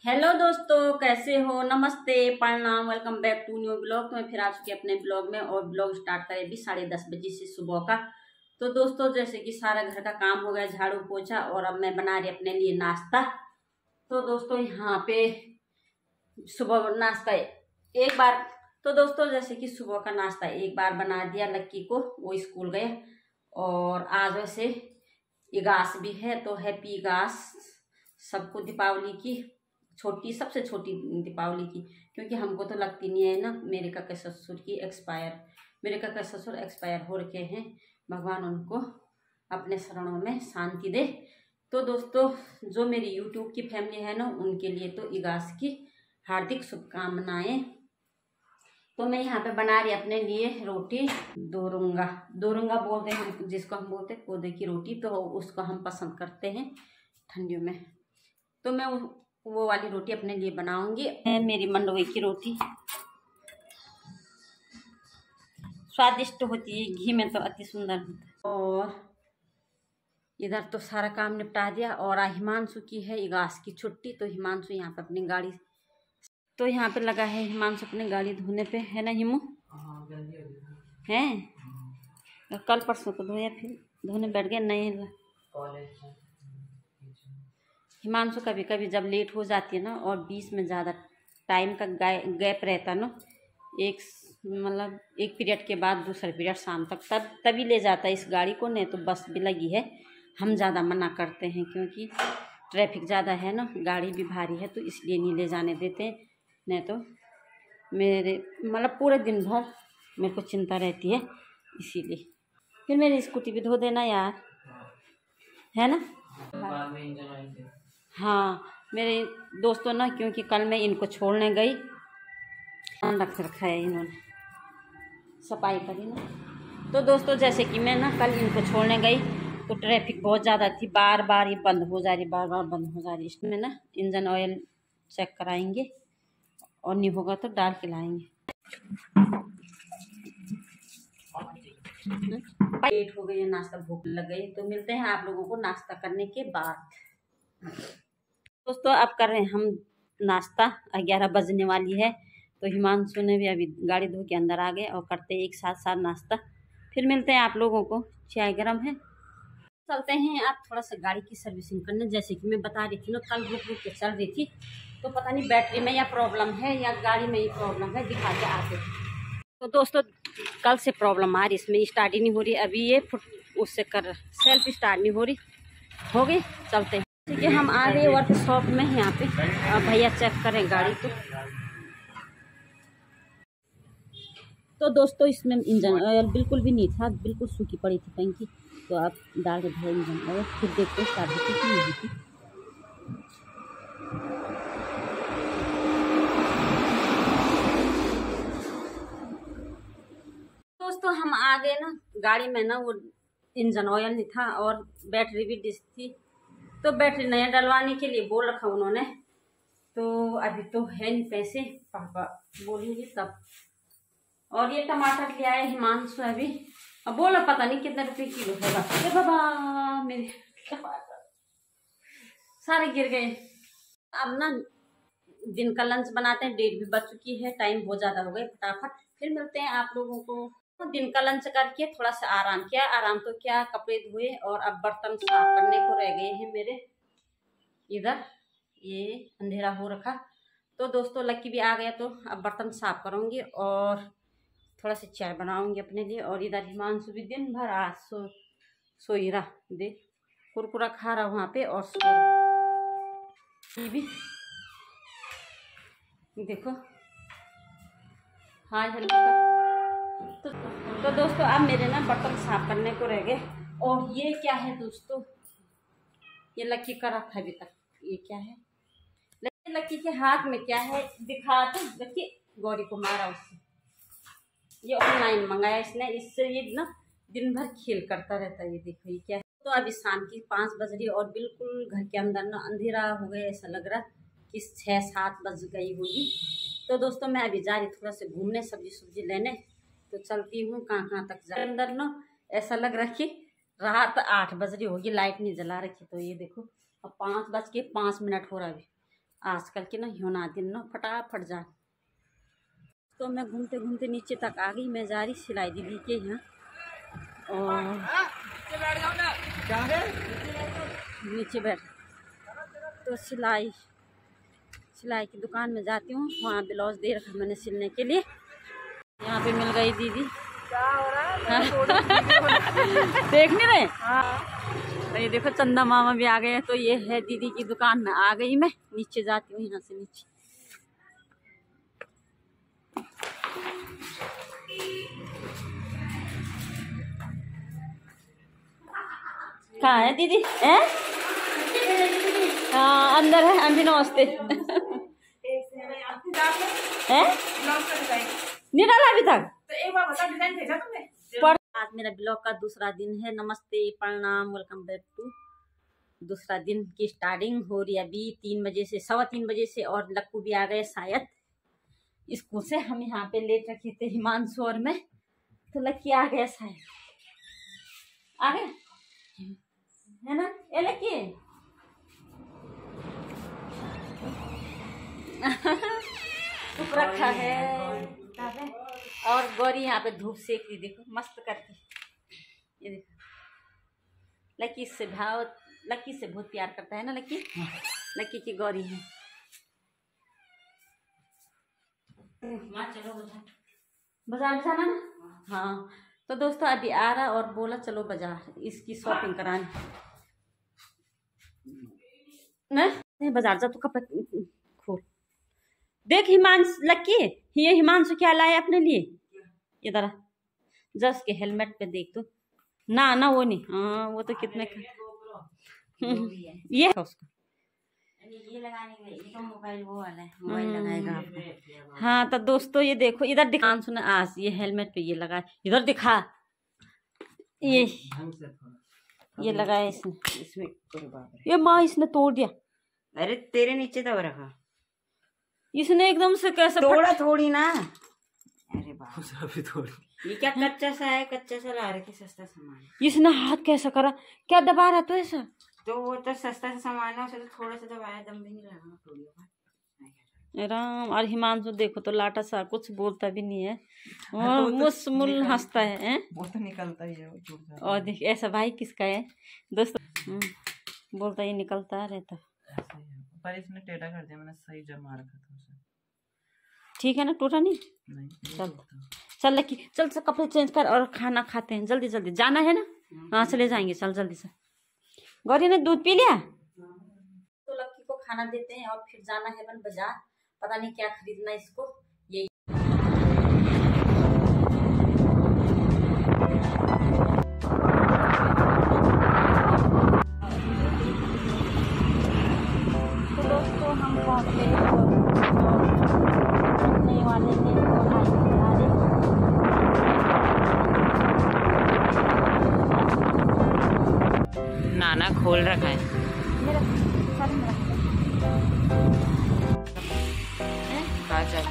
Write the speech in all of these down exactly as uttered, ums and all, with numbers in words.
Hello दोस्तों, कैसे हो? नमस्ते, प्रणाम, welcome back to new blog. तो मैं फिर आ चुकी अपने ब्लॉग में और ब्लॉग स्टार्ट करें भी साढ़े दस बजे से सुबह का। तो दोस्तों, जैसे कि सारा घर का काम हो गया, झाड़ू पोछा, और अब मैं बना रही अपने लिए नाश्ता। तो दोस्तों यहाँ पे सुबह नाश्ता एक बार तो दोस्तों जैसे कि सुबह का नाश्ता एक बार बना दिया लक्की को, वो स्कूल गए। और आज वैसे इगास भी है, तो हैप्पी इगास सबको, दीपावली की छोटी, सबसे छोटी दीपावली की, क्योंकि हमको तो लगती नहीं है ना। मेरे काका ससुर की एक्सपायर मेरे काका ससुर एक्सपायर हो रखे हैं, भगवान उनको अपने शरणों में शांति दे। तो दोस्तों, जो मेरी यूट्यूब की फैमिली है ना, उनके लिए तो इगास की हार्दिक शुभकामनाएं। तो मैं यहाँ पे बना रही अपने लिए रोटी, दोरुंगा दोरुंगा बोलते हैं हम, जिसको हम बोलते हैं कोदे की रोटी, तो उसको हम पसंद करते हैं ठंडियों में। तो मैं वो वाली रोटी अपने लिए बनाऊंगी। मेरी मंडवे की रोटी स्वादिष्ट होती है, घी में तो अति सुंदर होता है। और इधर तो सारा काम निपटा दिया। और हिमांशु की है इगास की छुट्टी, तो हिमांशु यहाँ पे अपनी गाड़ी तो यहाँ पे लगा है हिमांशु अपनी गाड़ी धोने पे, है ना हिमू? हैं तो कल परसों को धोया, फिर धोने बैठ गए। नहीं हिमांशु कभी कभी जब लेट हो जाती है ना, और बीच में ज़्यादा टाइम का गैप रहता ना, एक मतलब एक पीरियड के बाद दूसरे पीरियड शाम तक, तब तभी ले जाता है इस गाड़ी को। नहीं तो बस भी लगी है, हम ज़्यादा मना करते हैं क्योंकि ट्रैफिक ज़्यादा है ना, गाड़ी भी भारी है, तो इसलिए नहीं ले जाने देते। नहीं तो मेरे मतलब पूरे दिन भर मेरे को चिंता रहती है, इसीलिए। फिर मेरी स्कूटी भी धो देना यार, है ना? हाँ, मेरे दोस्तों ना, क्योंकि कल मैं इनको छोड़ने गई, रख रखा है इन्होंने, सफाई करी ना। तो दोस्तों, जैसे कि मैं ना कल इनको छोड़ने गई, तो ट्रैफिक बहुत ज़्यादा थी, बार बार ये बंद हो जा रही, बार बार बंद हो जा रही। इसमें ना इंजन ऑयल चेक कराएंगे, और नहीं होगा तो डाल के लाएंगे। लेट हो गई है, नाश्ता भूख लग गई। तो मिलते हैं आप लोगों को नाश्ता करने के बाद। दोस्तों, अब कर रहे हैं हम नाश्ता, ग्यारह बजने वाली है। तो हिमांशु ने भी अभी गाड़ी धो के अंदर आ गए, और करते हैं एक साथ साथ नाश्ता। फिर मिलते हैं आप लोगों को। चाय गर्म है, चलते हैं आप थोड़ा सा गाड़ी की सर्विसिंग करने। जैसे कि मैं बता रही थी ना, कल रुक रुक के चल रही थी, तो पता नहीं बैटरी में या प्रॉब्लम है या गाड़ी में ही प्रॉब्लम है, दिखा के आते। तो दोस्तों, कल से प्रॉब्लम आ रही, इसमें स्टार्ट ही नहीं हो रही। अभी ये उससे कर सेल्फ स्टार्ट नहीं हो रही, हो गई। चलते हैं, ठीक है। हम आ गए वर्कशॉप में यहाँ पे, अब भैया चेक करें गाड़ी को। तो दोस्तों, इसमें इंजन ऑयल बिल्कुल भी नहीं था, बिल्कुल सूखी पड़ी थी टंकी। तो आप डाल के धोए इंजन ऑयल, फिर देखते हैं स्टार्ट होती कि नहीं होती। दोस्तों, हम आ गए ना, गाड़ी में ना वो इंजन ऑयल नहीं था, और बैटरी भी डिस थी। तो बैटरी नया डलवाने के लिए बोल रखा उन्होंने, तो अभी तो है नहीं पैसे, पापा बोलेंगे तब। और ये टमाटर ले आए हिमांशु अभी, अब बोलो पता नहीं कितने रुपए किलो होगा। अरे बाबा, मेरे सारे गिर गए। अब ना दिन का लंच बनाते हैं, डेट भी बच चुकी है, टाइम बहुत ज्यादा हो गया। फटाफट फिर मिलते हैं आप लोगों को। तो दिन का लंच करके थोड़ा सा आराम किया, आराम तो क्या, कपड़े धोए, और अब बर्तन साफ करने को रह गए हैं मेरे। इधर ये अंधेरा हो रखा। तो दोस्तों, लक्की भी आ गया, तो अब बर्तन साफ करूंगी और थोड़ा सा चाय बनाऊंगी अपने लिए। और इधर हिमांशु भी दिन भर आज सो सोई रहा, दे कुरकुरा खा रहा वहाँ पे, और सो ये भी देखो। हाँ हेलो। तो, तो दोस्तों, अब मेरे ना बर्तन साफ करने को रह गए। और ये क्या है दोस्तों, ये लक्की का रखा अभी तक। ये क्या है, लक्की के हाथ में क्या है दिखा, तो लक्की गौरी को मारा उससे। ये ऑनलाइन मंगाया इसने, इससे ये ना दिन भर खेल करता रहता है। ये देखो ये क्या है। तो अभी शाम की पाँच बज रही, और बिल्कुल घर के अंदर ना अंधेरा हो गया, ऐसा लग रहा कि छः सात बज गई होगी। तो दोस्तों, मैं अभी जा रही थोड़ा से घूमने, सब्जी सब्जी लेने। तो चलती हूँ, कहाँ कहाँ तक जा। अंदर ना ऐसा लग रहा कि रात आठ बज रही होगी, लाइट नहीं जला रखी। तो ये देखो, अब पाँच बज के पाँच मिनट हो रहा है, आजकल के ना होना दिन ना फटाफट जा। तो मैं घूमते घूमते नीचे तक आ गई। मैं जा रही सिलाई दीदी के यहाँ और नीचे बैठ तो सिलाई सिलाई की दुकान में जाती हूँ। वहाँ ब्लाउज दे रखा मैंने सिलने के लिए। यहाँ पे मिल गई दीदी। क्या हो रहा है? देख नहीं रहे? हाँ। तो ये देखो चंदा मामा भी आ गए। तो ये है दीदी की दुकान में आ गई मैं। नीचे जाती हूँ यहाँ से नीचे। कहाँ है दीदी? है? हाँ अंदर है। आंटी नमस्ते। है? नहीं डाला अभी तक? तो एक बार बता, डिजाइन भेजा तुमने? आज मेरा ब्लॉग का दूसरा दिन है। नमस्ते, प्रणाम, वेलकम बैक टू। दूसरा दिन की स्टार्टिंग हो रही है अभी तीन बजे से, सवा तीन बजे से। और लक्कू भी आ गए शायद स्कूल से। हम यहाँ पे लेट रखे थे हिमांशु और मैं, तो लक्की आ गया शायद। आ गए है ना? ये लक्की धूप रखा है। और गौरी यहाँ पे धूप सेक रही, देखो मस्त करके। ये देखो लक्की से भाव, लक्की से बहुत प्यार करता है ना लक्की। लक्की की गौरी है। चलो बाजार जाना ना। हाँ तो दोस्तों अभी आ रहा और बोला चलो बाजार इसकी शॉपिंग कराने। नहीं बाजार जा तो कपड़े खोल। देख हिमांशु, लक्की ये हिमांशु क्या लाया अपने लिए? इधर जस्ट के हेलमेट पे देख तो। ना ना वो नहीं। हाँ वो तो कितने का ये है उसका। ये लगाने के लिए तो मोबाइल वो वाला है, मोबाइल लगाएगा आपको। हाँ तो दोस्तों ये देखो इधर दिखा। सुना आज ये हेलमेट पे ये लगा, इधर दिखा। ये ये लगाया इसने, इसमें ये माँ इसने तोड़ दिया। अरे तेरे नीचे दबा रखा इसने एकदम से। कैसे तोड़ा? थोड़ी ना। अरे बाप थोड़ी। ये क्या कच्चा सा है? कच्चा सा ला रखे सस्ता सामान। इसने हाथ कैसा करा? क्या दबा रहा तो ऐसा? तो वो तो सस्ता सा सामान है, उसे तो थोड़ा सा दबाया, दम भी नहीं लगा। राम। और हिमांशु देखो तो लाटा सा, कुछ बोलता भी नहीं है और मुस्मुल हंसता है। वो तो निकलता ही है। और देख ऐसा भाई किसका है दोस्तों? बोलता ही निकलता रहता। पर इसने टेढ़ा कर दिया, मैंने सही जमा रखा था उसे। ठीक है ना? टूटा नहीं? नहीं। चल चल लक्की चल से कपड़े चेंज कर और खाना खाते हैं। जल्दी जल्दी जाना है ना? हाँ चले जाएंगे। चल जल्दी से। गौरी ने दूध पी लिया? तो लक्की को खाना देते हैं और फिर जाना है बन बाजार। पता नहीं क्या खरीदना है इसको। ये तो दोस्तों हम पहुंचे वाले हैं। नाना खोल रखा है मेरा सारे में हाँ चल।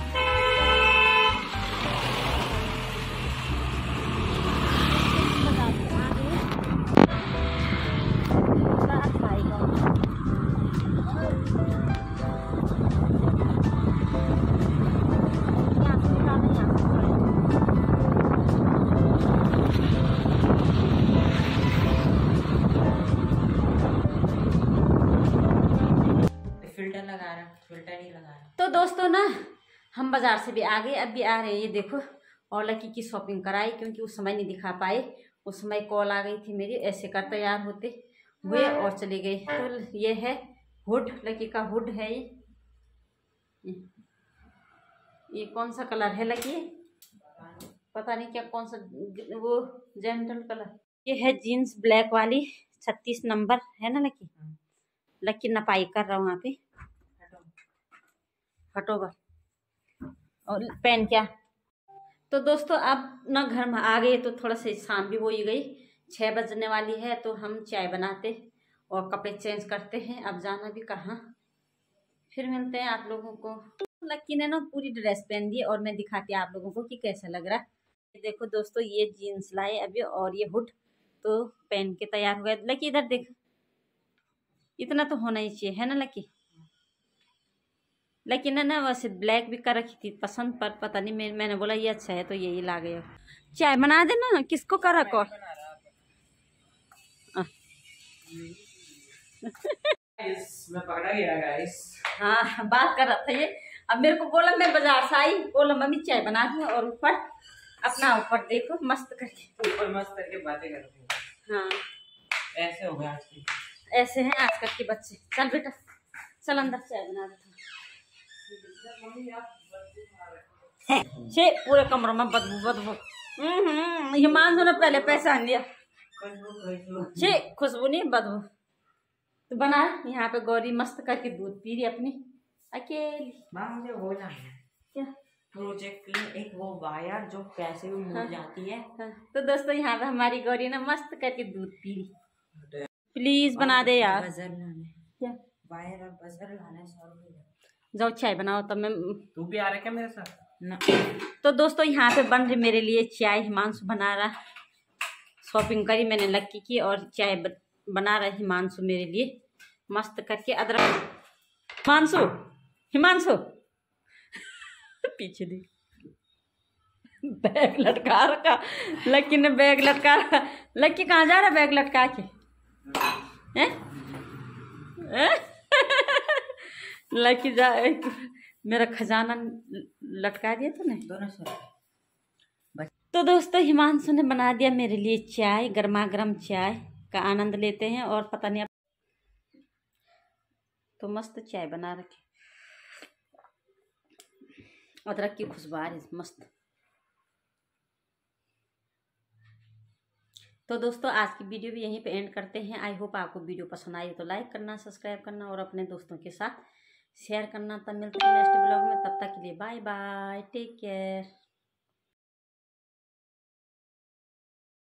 तो दोस्तों ना हम बाजार से भी आ गए, अब भी आ रहे हैं। ये देखो और लकी की शॉपिंग कराई क्योंकि उस समय नहीं दिखा पाए। उस समय कॉल आ गई थी मेरी, ऐसे कर तैयार होते हुए और चले गए। तो ये है हुड, लकी का हुड है। ये ये कौन सा कलर है लकी? पता नहीं क्या कौन सा, वो जेंटल कलर। ये है जीन्स ब्लैक वाली, छत्तीस नंबर है ना लकी? लकी नपाई कर रहा हूँ वहाँ पे। हटोगा और पेन क्या। तो दोस्तों अब ना घर में आ गए तो थोड़ा सा शाम भी हो ही गई, छः बजने वाली है। तो हम चाय बनाते और कपड़े चेंज करते हैं। अब जाना भी कहाँ, फिर मिलते हैं आप लोगों को। लक्की ने ना पूरी ड्रेस पहन दी और मैं दिखाती आप लोगों को कि कैसा लग रहा है। देखो दोस्तों ये जीन्स लाए अभी और ये हुड तो पहन के तैयार हो गया। लक्की इधर देख, इतना तो होना ही चाहिए है ना लक्की? लेकिन है ना वैसे ब्लैक भी कर रखी थी पसंद, पर पता नहीं मैं, मैंने बोला ये अच्छा है तो यही ला गए। चाय बना देना, किसको कर रखो। मैं पकड़ा गया गाइस। हाँ बात कर रहा था ये, अब मेरे को बोला, मैं बाजार से आई, बोला मम्मी चाय बना दी, और ऊपर अपना ऊपर देखो मस्त करके, ऊपर मस्त करके बातें करते हैं। हाँ ऐसे हो गया आज की, ऐसे हैं आजकल के बच्चे। चल बेटा चल अंदर चाय बना देता। छे पूरे कमरों में बदबू बदबू। हम्म हिमांशु ने पहले पहचान लिया। छे खुशबू नहीं बदबू। तो बना यहाँ पे गौरी मस्त करके दूध पी रही अपनी अकेली। माँ मुझे वो जानना है क्या प्रोजेक्ट की एक वो वायर जो पैसे में मुड़ जाती है। हाँ। तो दोस्तों यहाँ पे हमारी गौरी ने मस्त करके दूध पी रही। प्लीज बना दे यार। बजर लाने क्या वायर और बजर लाना है सौ रुपये। जाओ चाय बनाओ तब मैं। तू भी आ रहा क्या मेरे साथ ना। तो दोस्तों यहाँ पे बन रही मेरे लिए चाय, हिमांशु बना रहा। शॉपिंग करी मैंने लक्की की, और चाय बना रहा हिमांशु मेरे लिए मस्त करके अदरक। हिमांशु हिमांशु पीछे दी बैग लटका रखा लक्की ने, बैग लटका रखा। लक्की कहाँ जा रहा बैग लटका के हैं? लक्की जा मेरा खजाना लटका दिया तूने दोनों सौ। तो दोस्तों हिमांशु ने बना दिया मेरे लिए चाय, गर्मा गर्म चाय का आनंद लेते हैं। और पता नहीं तो मस्त चाय बना रखी, अदरक की खुशबू आ रही मस्त। तो दोस्तों आज की वीडियो भी यहीं पे एंड करते हैं। आई होप आपको वीडियो पसंद आई तो लाइक करना, सब्सक्राइब करना और अपने दोस्तों के साथ शेयर करना। तब मिलते हैं नेक्स्ट ब्लॉग में, तब तक के लिए बाय बाय, टेक केयर।